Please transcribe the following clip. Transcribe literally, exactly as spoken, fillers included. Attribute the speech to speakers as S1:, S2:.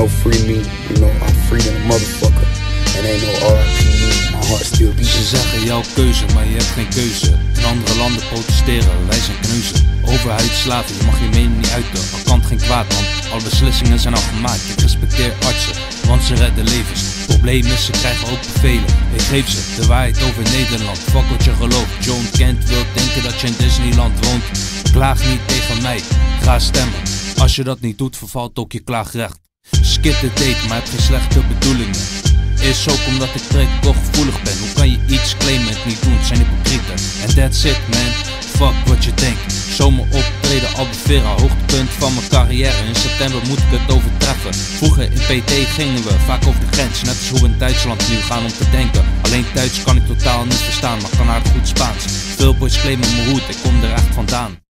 S1: no free me, you know, I'm free than a motherfucker. And ain't no R I P me, my heart still beats.
S2: Ze zeggen jouw keuze, maar je hebt geen keuze. In andere landen protesteren, wij zijn kneuzen. Overheid slaven, je mag je mening niet uiten. Al kan het geen kwaad, man, alle beslissingen zijn al gemaakt. Ik respecteer artsen, want ze redden levens. Probleem is, ze krijgen ook bevelen. Ik geef ze de waarheid over Nederland. Fuck wat je gelooft, John Kent wil denken dat je in Disneyland woont. Klaag niet tegen mij, ga stemmen. Als je dat niet doet, vervalt ook je klaagrecht. Skip de date, maar heb geen slechte bedoelingen. Is ook omdat ik prikkel gevoelig ben. Hoe kan je iets claimen en het niet doen? Het zijn hypocrieten. En that's it, man. Fuck wat je denkt. Zomer optreden Albufeira, hoogtepunt van mijn carrière. In september moet ik het overtreffen. Vroeger in P T gingen we vaak over de grens. Net als hoe we in Duitsland nu gaan om te denken. Alleen Duits kan ik totaal niet verstaan, maar kan aardig goed Spaans. Veel boys claimen mijn hoed, ik kom er echt vandaan.